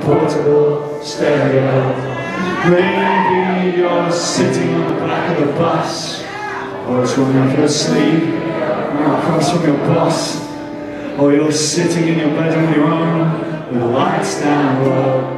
portable stereo. Maybe you're sitting on the back of the bus, or it's when you're asleep, you're across from your boss, or you're sitting in your bedroom on your own, with the lights down low.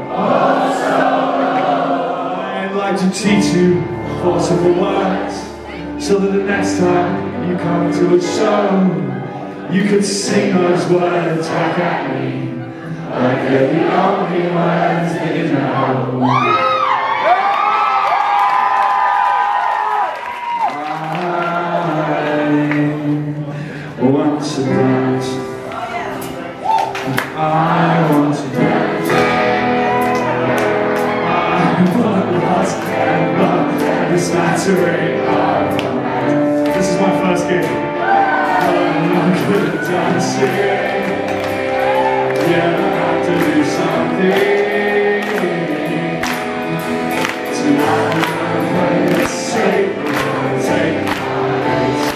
I'd like to teach you portable words, so that the next time you come to a show, you could sing those words back at me, like they're the only words that you know. I want to dance. I want to dance. I want lots and love and this mattering. This is my first gig. I'm not good at dancing. Yeah, I have to do something. Tonight I'm gonna play it safe. I'm gonna take my place.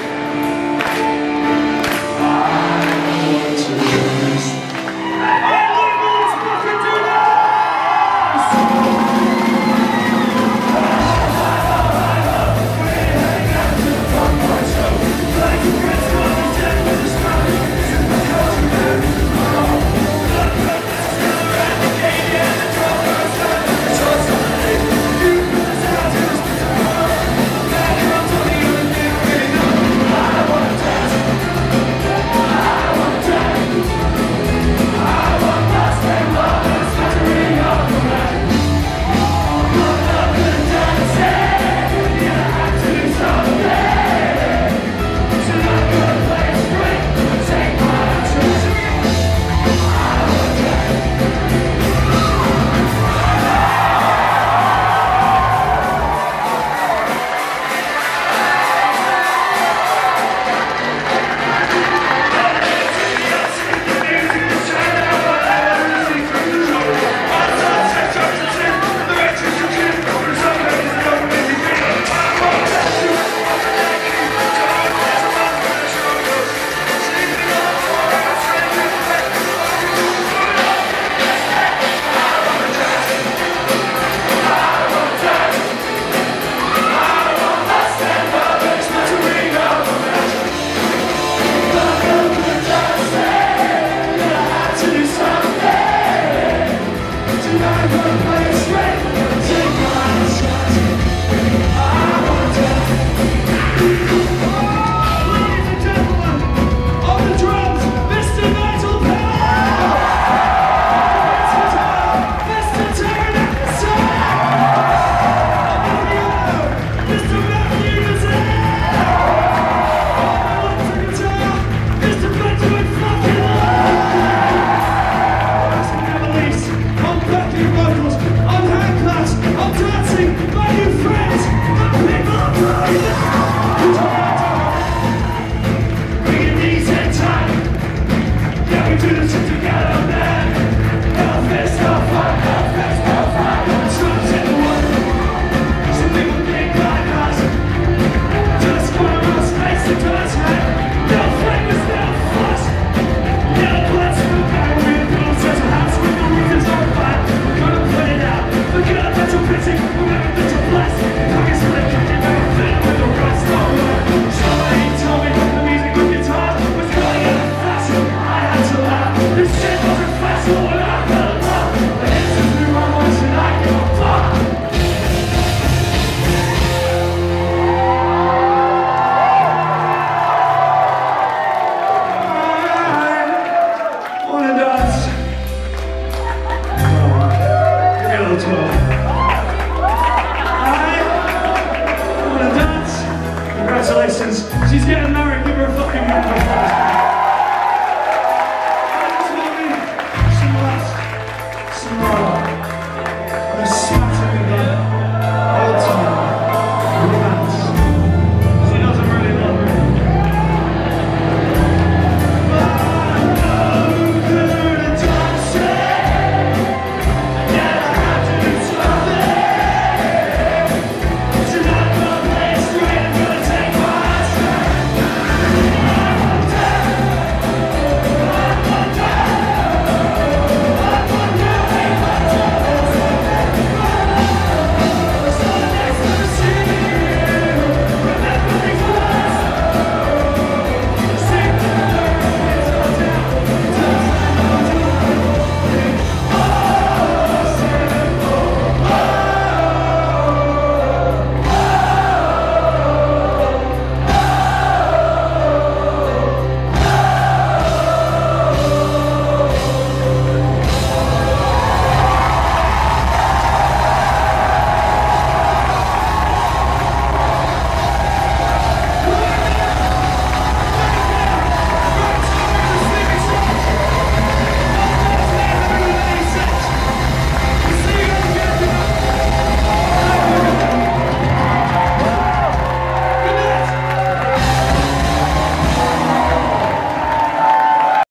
Give me a little 12.